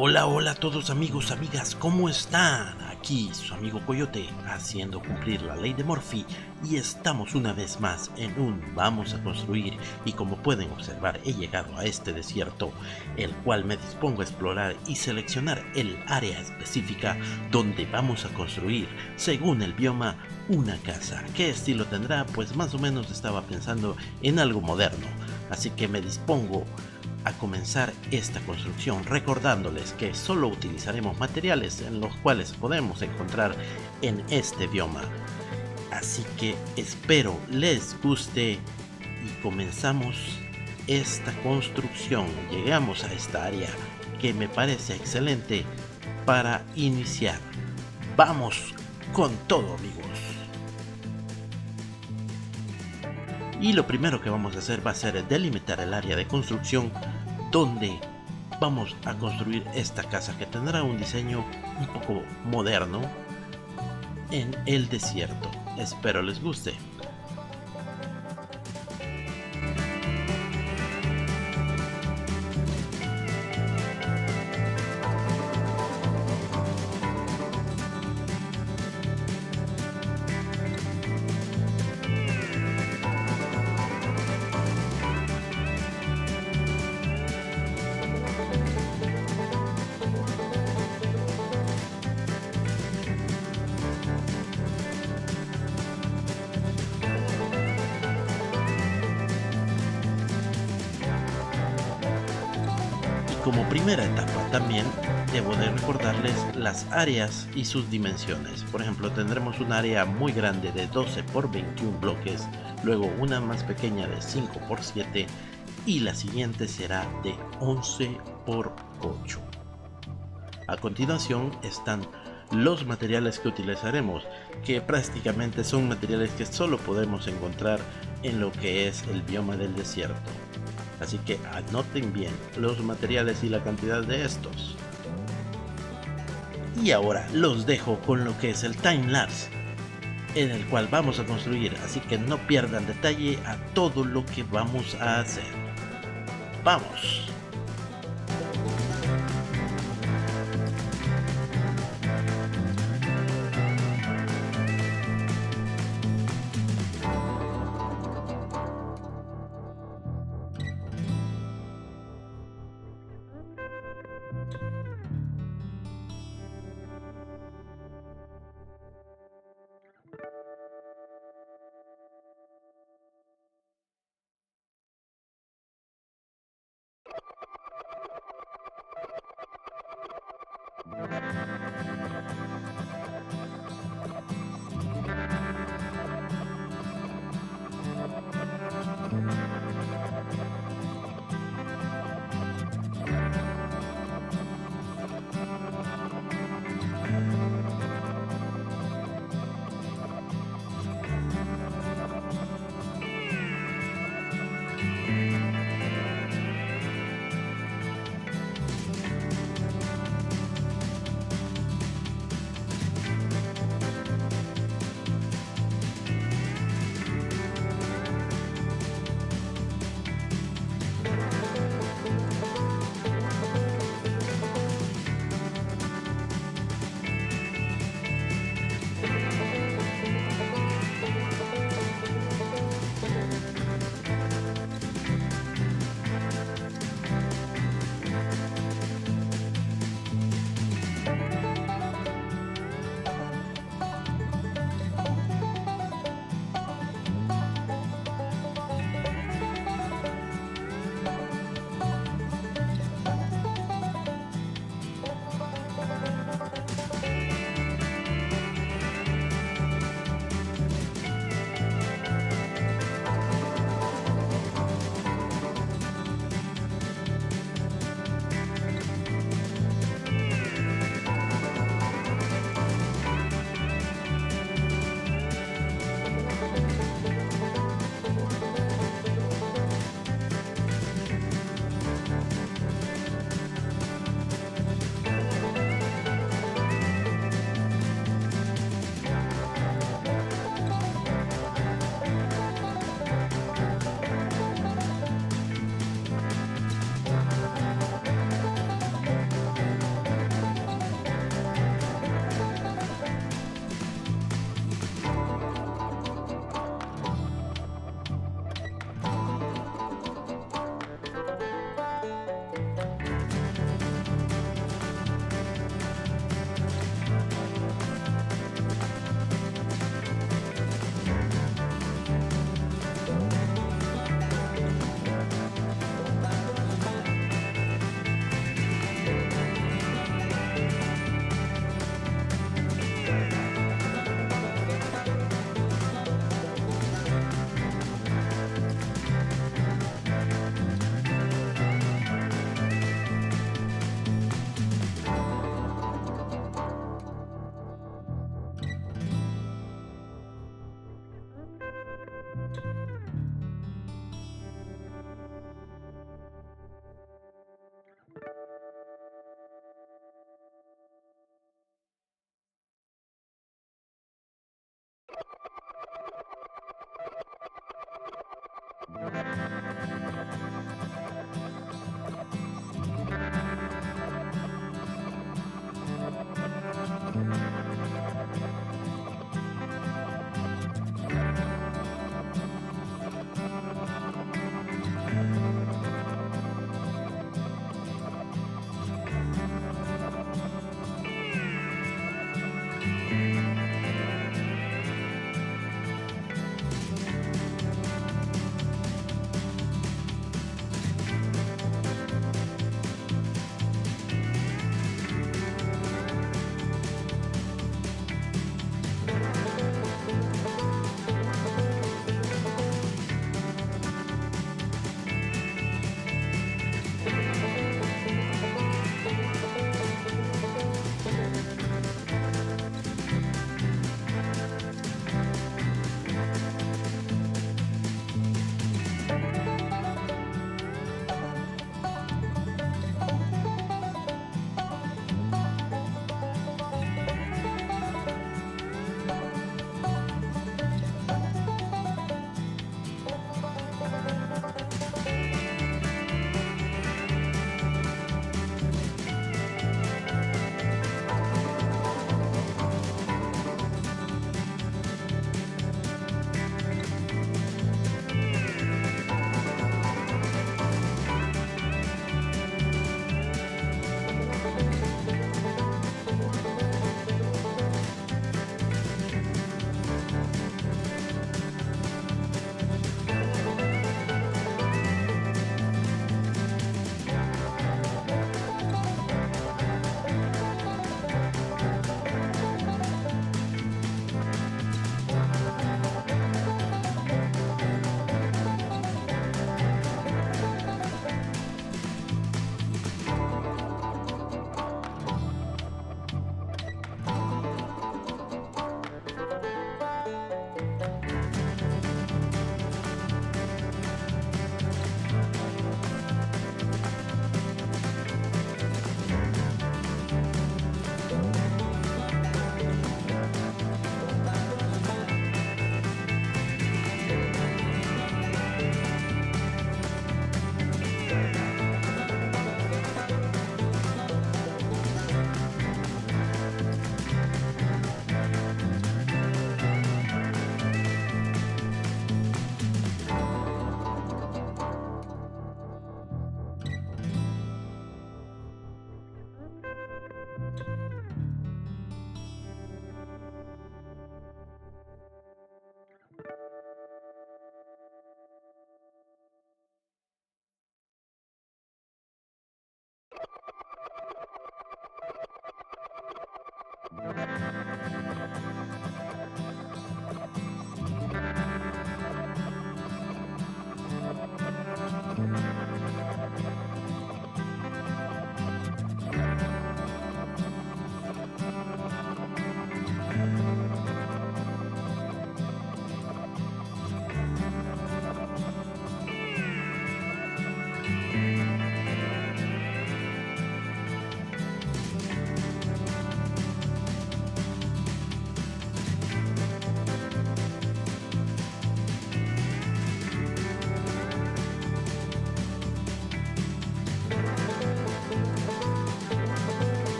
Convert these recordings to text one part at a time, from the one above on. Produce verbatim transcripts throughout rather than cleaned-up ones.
Hola, hola a todos amigos, amigas, ¿cómo están? Aquí su amigo Coyote haciendo cumplir la ley de Murphy y estamos una vez más en un vamos a construir y como pueden observar he llegado a este desierto, el cual me dispongo a explorar y seleccionar el área específica donde vamos a construir, según el bioma, una casa. ¿Qué estilo tendrá? Pues más o menos estaba pensando en algo moderno, así que me dispongo a comenzar esta construcción, recordándoles que solo utilizaremos materiales en los cuales podemos encontrar en este bioma. Así que espero les guste y comenzamos esta construcción. Llegamos a esta área que me parece excelente para iniciar. Vamos con todo, amigos. Y lo primero que vamos a hacer va a ser delimitar el área de construcción donde vamos a construir esta casa, que tendrá un diseño un poco moderno en el desierto. Espero les guste. Como primera etapa también debo de recordarles las áreas y sus dimensiones. Por ejemplo, tendremos un área muy grande de doce por veintiún bloques, luego una más pequeña de cinco por siete y la siguiente será de once por ocho. A continuación están los materiales que utilizaremos, que prácticamente son materiales que solo podemos encontrar en lo que es el bioma del desierto. Así que anoten bien los materiales y la cantidad de estos. Y ahora los dejo con lo que es el timelapse en el cual vamos a construir, así que no pierdan detalle a todo lo que vamos a hacer. ¡Vamos!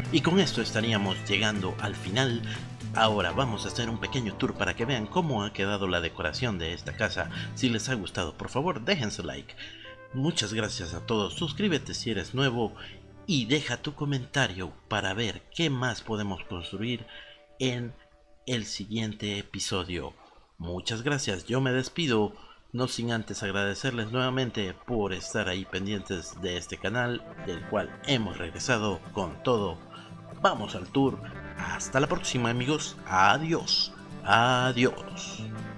Y con esto estaríamos llegando al final. Ahora vamos a hacer un pequeño tour para que vean cómo ha quedado la decoración de esta casa. Si les ha gustado, por favor dejen su like. Muchas gracias a todos, suscríbete si eres nuevo y deja tu comentario para ver qué más podemos construir en el siguiente episodio. Muchas gracias, yo me despido, no sin antes agradecerles nuevamente por estar ahí pendientes de este canal, del cual hemos regresado con todo. Vamos al tour. Hasta la próxima, amigos. Adiós. Adiós.